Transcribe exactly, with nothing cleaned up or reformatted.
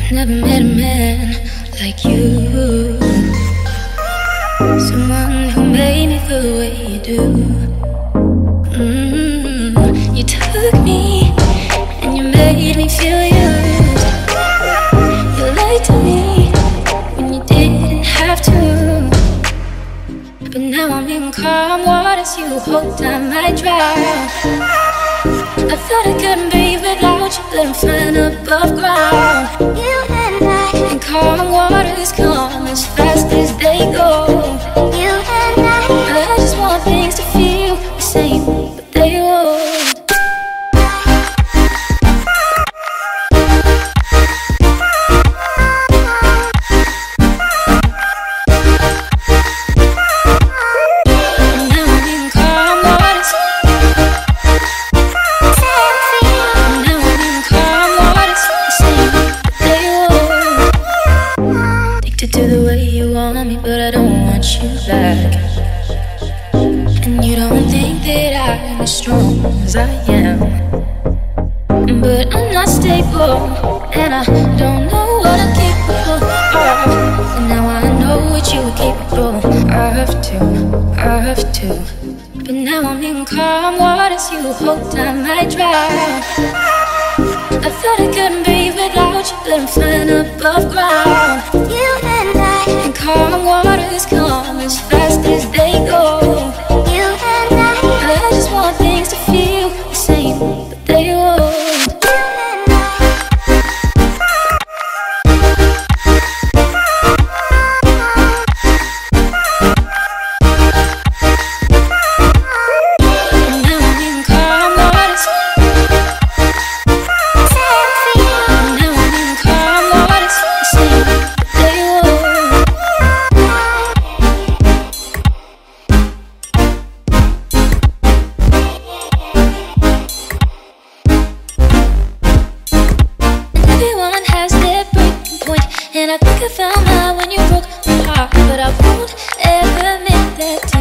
Never met a man like you, someone who made me feel the way you do. mm, You took me and you made me feel used. You lied to me when you didn't have to. But now I'm in calm waters, you hold down my drown. I thought I couldn't breathe without you, but I'm flying above ground. You and I in calm waters, come as fast as they go. You and I, I just want things to feel the same, but they won't. To the way you want me, but I don't want you back. And you don't think that I'm as strong as I am, but I'm not stable, and I don't know what I'm capable of. And now I know what you were capable of too, of too. But now I'm in calm waters, you hold down my drown. I thought I couldn't breathe without you, but I'm flying above ground. You and I in calm waters, come as fast as they go. You and I, I just want things to feel the same, but they won't. And I think I found out when you broke my heart, but I won't ever admit that.